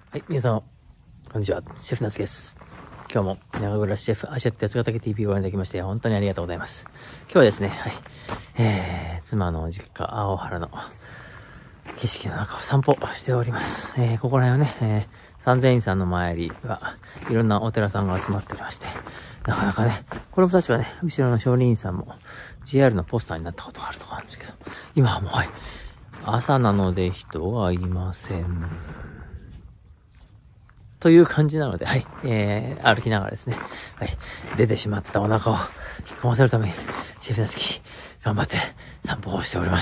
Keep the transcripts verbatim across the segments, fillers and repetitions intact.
はい、皆さん、こんにちは。シェフナツです。今日も長暮らしシェフ、アシェット八ヶ岳 ティーピー をご覧いただきまして、本当にありがとうございます。今日はですね、はい、えー、妻の実家、青原の景色の中を散歩しております。えー、ここら辺はね、えー、三千院さんの周りが、いろんなお寺さんが集まっておりまして、なかなかね、これも確かね、後ろの少林さんも ジェイアール のポスターになったことがあるところなんですけど、今はもう、はい、朝なので人はいません。という感じなので、はい、えー、歩きながらですね、はい、出てしまったお腹を引き込ませるために、シェフナツキ、頑張って散歩をしております。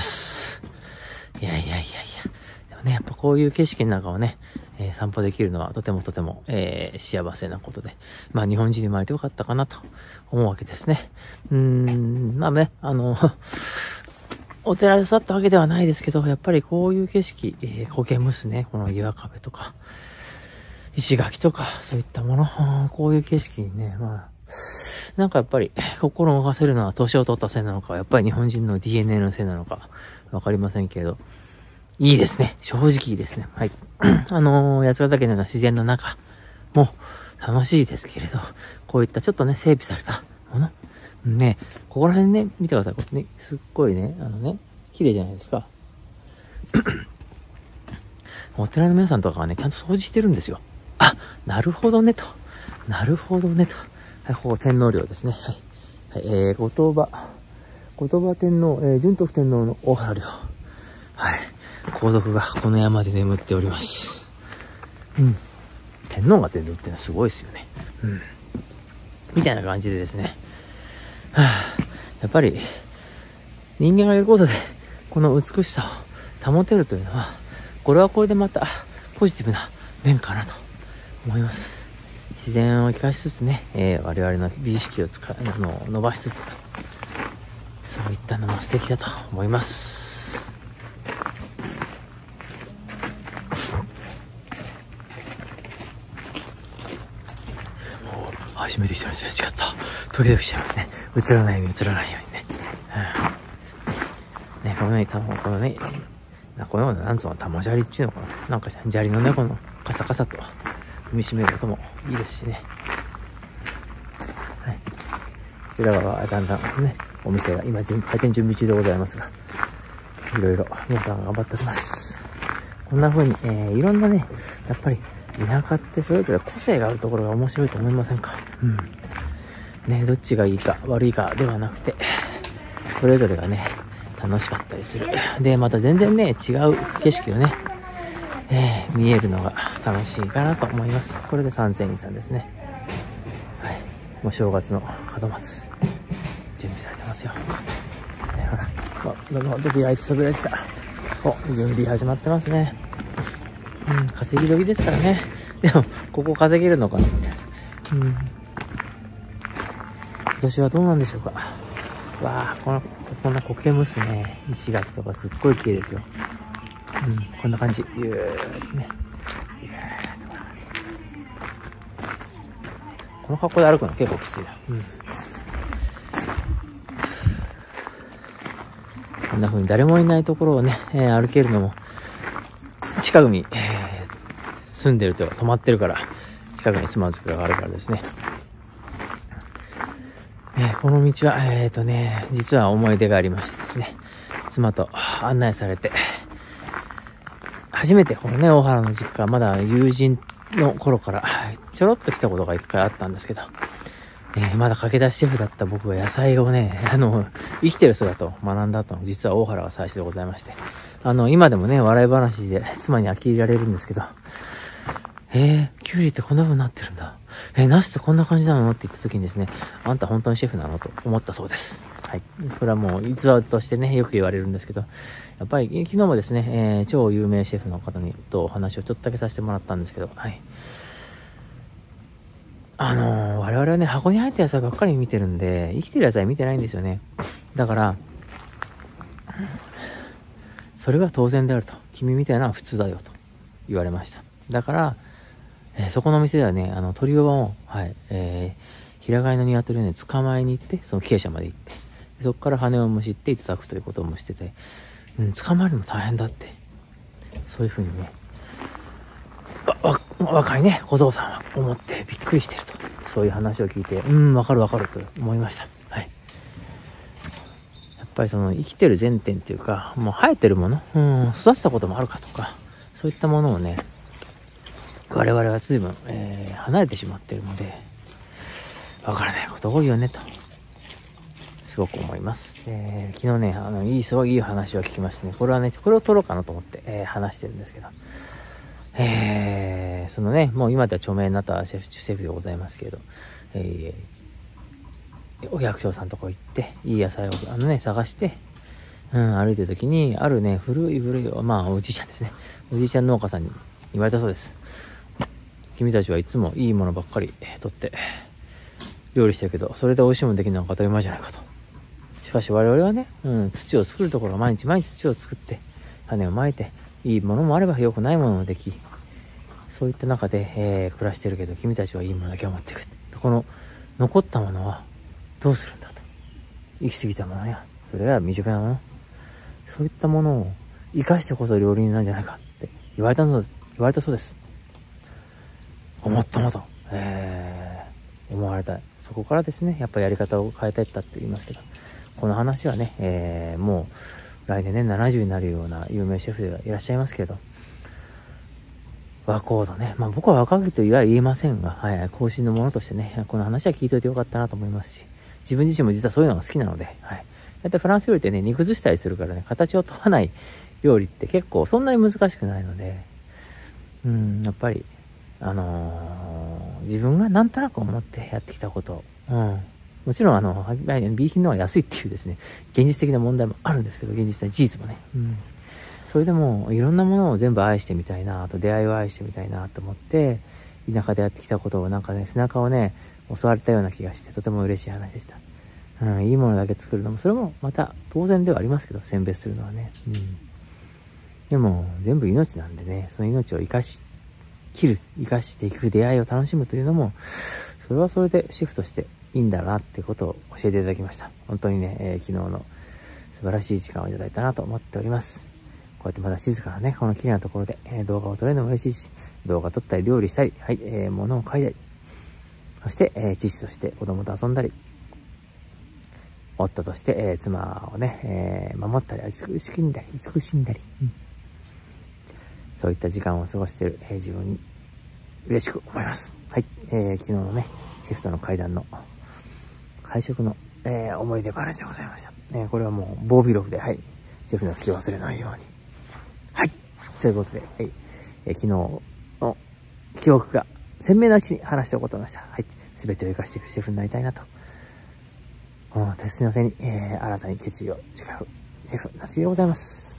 いやいやいやいや。でもね、やっぱこういう景色の中をね、えー、散歩できるのはとてもとても、えー、幸せなことで、まあ日本人に生まれてよかったかなと思うわけですね。うーん、まあね、あの、お寺で育ったわけではないですけど、やっぱりこういう景色、えー、苔むすね、この岩壁とか、石垣とか、そういったもの、こういう景色にね、まあ、なんかやっぱり、心を動かせるのは年を取ったせいなのか、やっぱり日本人の ディーエヌエー のせいなのか、わかりませんけれど、いいですね。正直いいですね。はい。あのー、八ヶ岳のような自然の中も楽しいですけれど、こういったちょっとね、整備されたもの。ね、ここら辺ね、見てください。これね、すっごいね、あのね、綺麗じゃないですか。お寺の皆さんとかはね、ちゃんと掃除してるんですよ。あ、なるほどねと。なるほどねと。はい、ここ天皇陵ですね。はい。はい、えー、後鳥羽、後鳥羽天皇、えー、順徳天皇の大原陵。はい。皇族がこの山で眠っております。うん。天皇が眠るってのはすごいですよね。うん。みたいな感じでですね。はぁ、やっぱり、人間がいることで、この美しさを保てるというのは、これはこれでまた、ポジティブな面かなと思います。自然を生かしつつね、えー、我々の美意識を使うのを伸ばしつつ、そういったのも素敵だと思います。初めて人にすれ違った。ドキドキしちゃいますね。映らないように映らないようにね。うん、ね、このね、たこのね、このような、なんつうの、玉砂利っていうのかな。なんか砂利のね、このカサカサと踏みしめる音もいいですしね。はい。こちら側はだんだんね、お店が今開店準備中でございますが、いろいろ皆さん頑張っております。こんな風に、えー、いろんなね、やっぱり田舎ってそれぞれ個性があるところが面白いと思いませんか？うん。ね、どっちがいいか悪いかではなくて、それぞれがね、楽しかったりする。で、また全然ね、違う景色をね、えー、見えるのが楽しいかなと思います。これで三千院さんですね。はい。もう正月の門松、準備されてますよ。ね、ほら、お、どんどん扉開いて扉開いてた。お、準備始まってますね。うん、稼ぎ時ですからね。でも、ここ稼げるのかなみたいな。うん。今年はどうなんでしょうか。わあ、この、こんな苔むすね、石垣とかすっごい綺麗ですよ。うん、こんな感じ。ゆーっとね。ゆーっと。この格好で歩くの結構きついな。うん。こんな風に誰もいないところをね、えー、歩けるのも、近くに、えー、住んでるというか泊まってるから、近くにつまずくがあるからですね。えー、この道は、えーとね、実は思い出がありましてですね、妻と案内されて、初めてこのね、大原の実家、まだ友人の頃から、ちょろっと来たことが一回あったんですけど、えー、まだ駆け出しシェフだった僕が野菜をね、あの、生きてる姿を学んだと、実は大原が最初でございまして、あの、今でもね、笑い話で妻に呆れられるんですけど、えー、キュウリってこんな風になってるんだ。えー、ナスってこんな感じなのって言った時にですね、あんた本当にシェフなのと思ったそうです。はい。それはもう逸話としてね、よく言われるんですけど、やっぱり昨日もですね、えー、超有名シェフの方にとお話をちょっとだけさせてもらったんですけど、はい。あのー、我々はね、箱に入った野菜ばっかり見てるんで、生きてる野菜見てないんですよね。だから、それは当然であると。君みたいなのは普通だよと言われました。だから、えー、そこの店ではね、あの、鳥をも、はい、えー、平飼いの鶏をね、捕まえに行って、その鶏舎まで行って、そこから羽をむしっていただくということもしてて、うん、捕まえるのも大変だって。そういう風にね、わ、わ、 若いね、小僧さんは思ってびっくりしてると。そういう話を聞いて、うん、わかるわかると思いました。はい。やっぱりその生きてる前提っていうか、もう生えてるもの、うん、育てたこともあるかとか、そういったものをね、我々は随分、えー、離れてしまっているので、わからないこと多いよねと、すごく思います。えー、昨日ね、あの、いい、すごいいい話を聞きましてね、これはね、これを撮ろうかなと思って、えー、話してるんですけど、えー、そのね、もう今では著名になったシェフ、シェフでございますけど、えー、お百姓さんとこ行って、いい野菜を、あのね、探して、うん、歩いてる時に、あるね、古い古い、まあ、おじいちゃんですね。おじいちゃん農家さんに言われたそうです。君たちはいつもいいものばっかり取って、料理してるけど、それで美味しいものできるのが当たり前じゃないかと。しかし我々はね、うん、土を作るところは毎日毎日土を作って、種をまいて、いいものもあれば良くないものもでき、そういった中で、えー、暮らしてるけど、君たちはいいものだけを持っていく。この残ったものはどうするんだと。生き過ぎたものや、それは未熟なもの。そういったものを生かしてこそ料理人なんじゃないかって言われたの、言われたそうです。ごもっともと、えー、思われたい。そこからですね、やっぱりやり方を変えていったって言いますけど、この話はね、えー、もう来年ね、ななじゅうになるような有名シェフでいらっしゃいますけど、若人ね。まあ僕は若いとは言えませんが、はい、後進のものとしてね、この話は聞いといてよかったなと思いますし、自分自身も実はそういうのが好きなので、はい。だいたいフランス料理ってね、煮崩したりするからね、形を問わない料理って結構そんなに難しくないので、うん、やっぱり、あのー、自分がなんとなく思ってやってきたこと、うん。もちろんあの、B 品の方が安いっていうですね、現実的な問題もあるんですけど、現実的な事実もね。うん。それでも、いろんなものを全部愛してみたいな、あと出会いを愛してみたいなと思って、田舎でやってきたことをなんかね、背中をね、襲われたような気がして、とても嬉しい話でした。うん、いいものだけ作るのも、それもまた当然ではありますけど、選別するのはね。うん。でも、全部命なんでね、その命を生かし、切る、生かしていく出会いを楽しむというのも、それはそれでシェフとしていいんだなってことを教えていただきました。本当にね、えー、昨日の素晴らしい時間をいただいたなと思っております。こうやってまだ静かなね、この綺麗なところで、えー、動画を撮れるのも嬉しいし、動画撮ったり料理したり、はい、えー、物を描いたり、そして、えー、父として子供と遊んだり、夫として、えー、妻をね、えー、守ったり、慈しんだり、慈しんだり、うん、そういった時間を過ごしている、えー、自分に嬉しく思います。はい、えー、昨日のね、シェフとの会談の会食の、えー、思い出話でございました。えー、これはもう、防備録で、はい、シェフの好きを忘れないように。はい。ということで、はい。えー、昨日の記憶が鮮明なうちに話しておこうと思いました。はい。すべてを生かしていくシェフになりたいなと。この年の瀬に、えー、新たに決意を誓うシェフ、夏木でございます。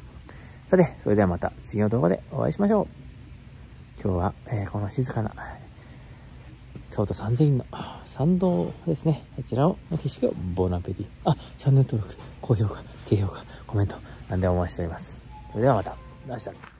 さて、それではまた次の動画でお会いしましょう。今日は、えー、この静かな、京都三千院の参道ですね。こちらの景色をボナペティ。あ、チャンネル登録、高評価、低評価、コメント、何でもお待ちしております。それではまた。明日。